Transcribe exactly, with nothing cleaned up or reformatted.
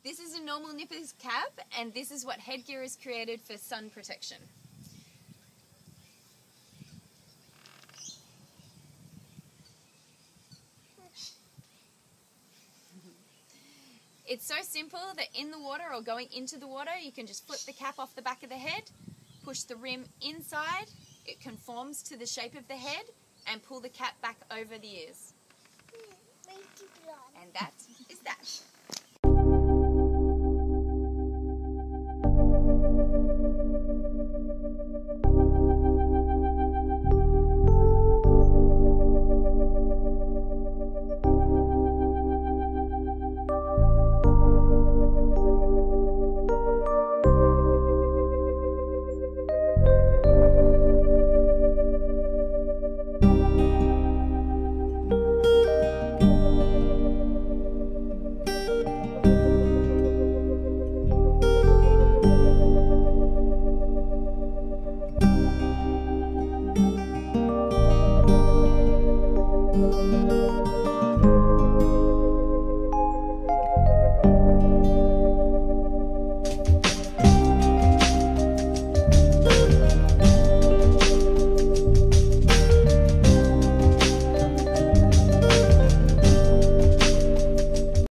This is a normal nipper's cap, and this is what Headgear is created for sun protection. It's so simple that in the water or going into the water, you can just flip the cap off the back of the head, push the rim inside, it conforms to the shape of the head, and pull the cap back over the ears. And that is that.